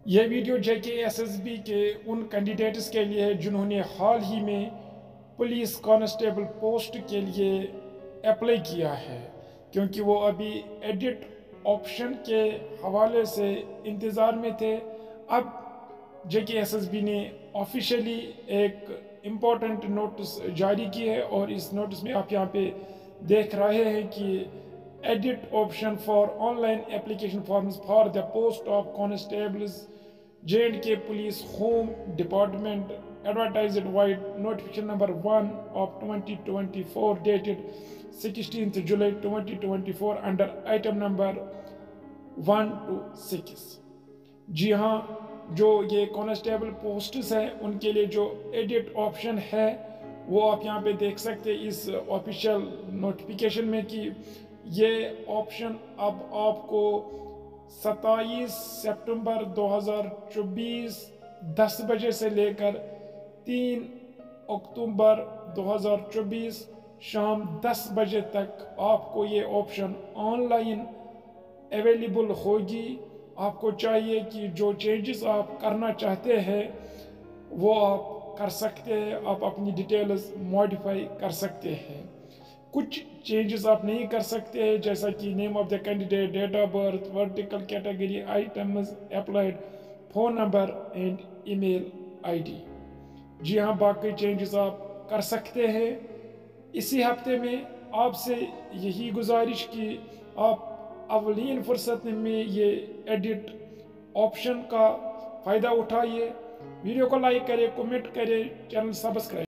یہ video JKSSB کے ان candidates کے لیے ہے جنہوں نے حال ہی میں پولیس کانسٹیبل پوسٹ کے لیے اپلائی کیا ہے، کیونکہ وہ ابھی ایڈٹ آپشن کے حوالے سے انتظار میں تھے۔ اب JKSSB نے آفیشیلی ایک امپورٹنٹ نوٹس جاری کی ہے، اور اس نوٹس میں آپ یہاں پہ دیکھ رہے ہیں کہ edit option for online application forms for the post of constables J&K Police Home Department advertised wide notification number 1 of 2024 dated 16th July 2024 under item number 1 to 6۔ جی ہاں، جو یہ کانسٹیبل پوسٹس ہیں ان کے لیے جو ایڈٹ آپشن ہے وہ آپ یہاں پہ دیکھ سکتے اس آفیشیل نوٹیفیکیشن میں کہ یہ آپشن اب آپ کو 27 سپٹمبر 2024 10 بجے سے لے کر 3 اکتوبر 2024 شام 10 بجے تک آپ کو یہ آپشن آن لائن اویلیبل ہوگی۔ آپ کو چاہیے کہ جو چینجز آپ کرنا چاہتے ہیں وہ آپ کر سکتے ہیں، آپ اپنی ڈیٹیلز موڈیفائی کر سکتے ہیں۔ کچھ چینجز آپ نہیں کر سکتے ہیں، جیسا کہ name of the candidate, date of birth, vertical category, items applied, phone number and email ID۔ جی ہاں، باقی چینجز آپ کر سکتے ہیں۔ اسی ہفتے میں آپ سے یہی گزارش کہ آپ اولین فرصت میں یہ ایڈٹ آپشن کا فائدہ اٹھائیے۔ ویڈیو کو لائک کریں، کمنٹ کریں، چینل سبسکرائب